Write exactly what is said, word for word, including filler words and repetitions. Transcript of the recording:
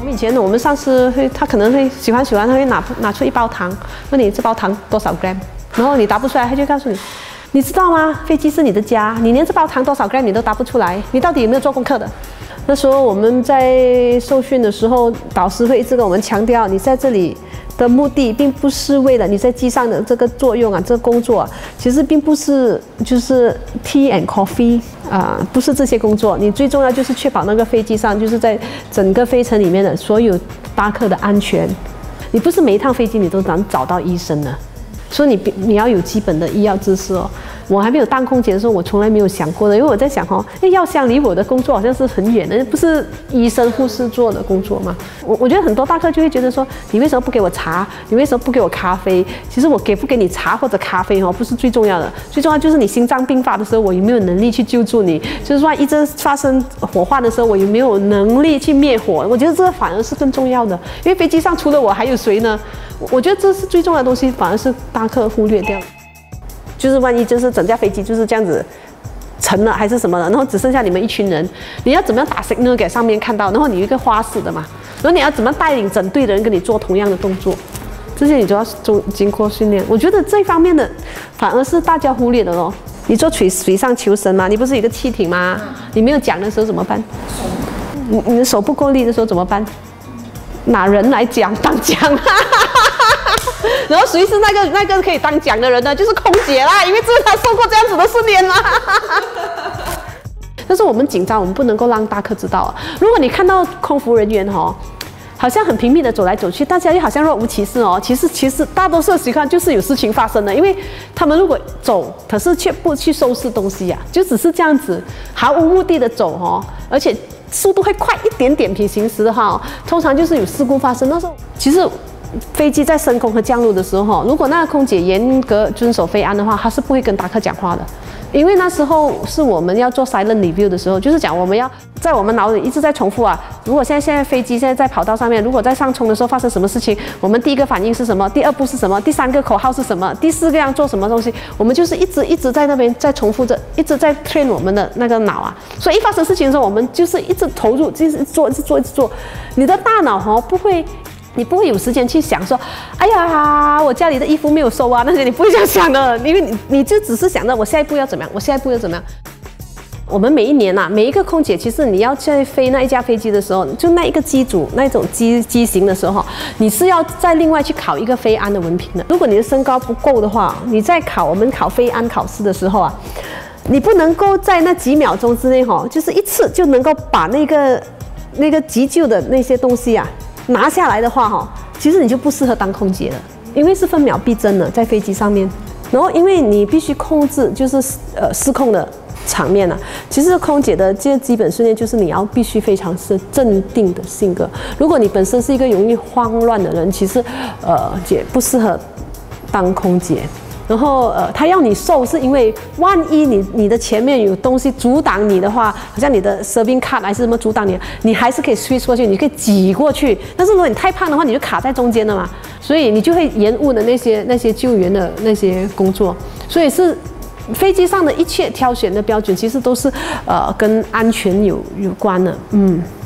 我们以前我们上司会，他可能会喜欢喜欢，他会拿拿出一包糖，问你这包糖多少 gram， 然后你答不出来，他就告诉你，你知道吗？飞机是你的家，你连这包糖多少 gram 你都答不出来，你到底有没有做功课的？那时候我们在受训的时候，导师会一直跟我们强调，你在这里的目的并不是为了你在机上的这个作用啊，这个工作啊，其实并不是就是 tea and coffee 啊、呃，不是这些工作，你最重要就是确保那个飞机上就是在整个飞程里面的所有搭客的安全。你不是每一趟飞机你都能找到医生的，所以你你要有基本的医药知识哦。我还没有当空姐的时候，我从来没有想过的，因为我在想哦，哎，药箱离我的工作好像是很远的，不是医生护士做的工作嘛。我我觉得很多大客就会觉得说，你为什么不给我茶？你为什么不给我咖啡？其实我给不给你茶或者咖啡哦，不是最重要的，最重要就是你心脏病发的时候，我有没有能力去救助你？就是说，一直发生火患的时候，我有没有能力去灭火？我觉得这反而是更重要的，因为飞机上除了我还有谁呢？我觉得这是最重要的东西，反而是大客忽略掉。就是万一就是整架飞机就是这样子沉了还是什么的，然后只剩下你们一群人，你要怎么样打 signal 给上面看到？然后你有一个花式的嘛，然后你要怎么带领整队的人跟你做同样的动作，这些你就要经经过训练。我觉得这方面的反而是大家忽略的咯。你做水水上求生嘛，你不是有一个气艇吗？你没有桨的时候怎么办？你你的手不够力的时候怎么办？拿人来讲当桨。然后谁是那个那个可以当桨的人呢？就是空姐啦，因为这是她受过这样子的训练啦。但是我们紧张，我们不能够让大客知道啊。如果你看到空服人员哦，好像很平密的走来走去，大家又好像若无其事哦。其实其实大多数的情况就是有事情发生的，因为他们如果走，可是却不去收拾东西呀、啊，就只是这样子毫无目的的走哦，而且速度会快一点点平行时的话、哦，通常就是有事故发生。那时候其实。飞机在升空和降落的时候，如果那个空姐严格遵守飞安的话，她是不会跟搭客讲话的，因为那时候是我们要做 silent review 的时候，就是讲我们要在我们脑里一直在重复啊。如果现在现在飞机现在在跑道上面，如果在上冲的时候发生什么事情，我们第一个反应是什么？第二步是什么？第三个口号是什么？第四个要做什么东西？我们就是一直一直在那边在重复着，一直在 train 我们的那个脑啊。所以一发生事情的时候，我们就是一直投入，就是做，一直做，一直做。你的大脑哦不会。你不会有时间去想说，哎呀，我家里的衣服没有收啊，那些你不会这样想的，因为你你就只是想着我下一步要怎么样，我下一步要怎么样。我们每一年啊，每一个空姐，其实你要在飞那一架飞机的时候，就那一个机组那种机机型的时候，你是要再另外去考一个飞安的文凭的。如果你的身高不够的话，你在考我们考飞安考试的时候啊，你不能够在那几秒钟之内哈，就是一次就能够把那个那个急救的那些东西啊。拿下来的话哈，其实你就不适合当空姐了，因为是分秒必争的，在飞机上面。然后因为你必须控制就是呃失控的场面啊。其实空姐的这些基本训练就是你要必须非常是镇定的性格。如果你本身是一个容易慌乱的人，其实呃也不适合当空姐。然后呃，他要你瘦，是因为万一你你的前面有东西阻挡你的话，好像你的 serving card 还是什么阻挡你，你还是可以 switch 过去，你可以挤过去。但是如果你太胖的话，你就卡在中间了嘛，所以你就会延误的那些那些救援的那些工作。所以是飞机上的一切挑选的标准，其实都是呃跟安全有有关的，嗯。